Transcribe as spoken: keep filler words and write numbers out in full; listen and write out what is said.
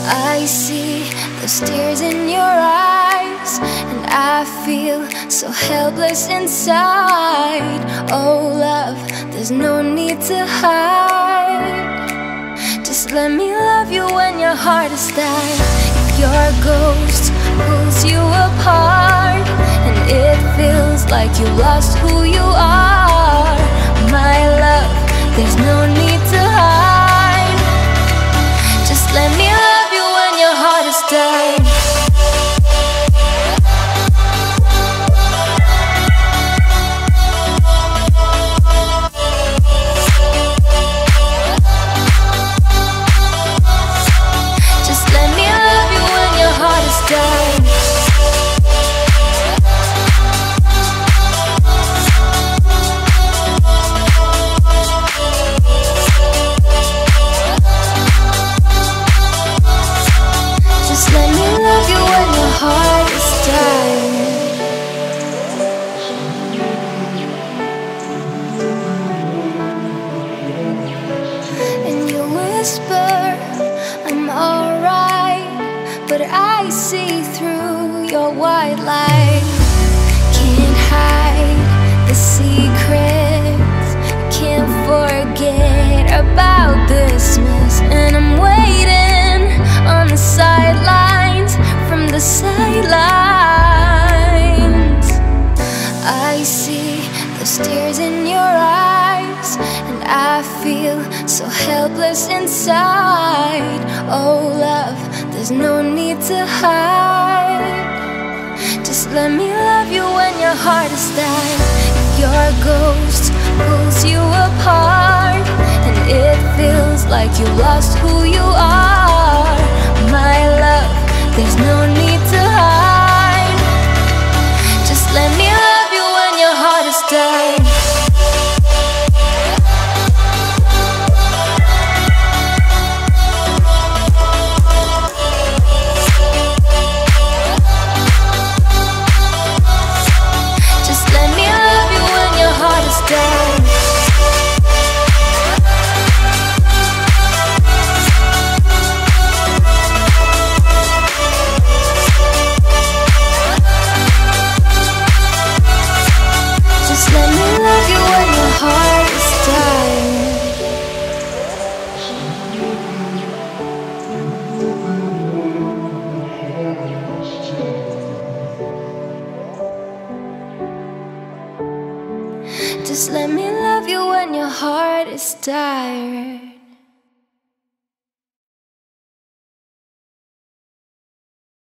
I see those tears in your eyes, and I feel so helpless inside. Oh love, there's no need to hide. Just let me love you when your heart is tired. If your ghost pulls you apart, and it feels like you lost who you are, my love, there's no need to hide. Just let me love you when your heart is tired. Just let me love you when your heart is tired. Just let me love you when your heart is tired. And you whisper, I'm alright, but I see through your white light. Can't hide the secrets, can't forget about this mess. And I'm waiting on the sidelines, from the sidelines. I see those tears in your eyes, and I feel so helpless inside. Oh love, there's no need to hide. Just let me love you when your heart is tired. If your ghost pulls you apart, and it feels like you lost who you are,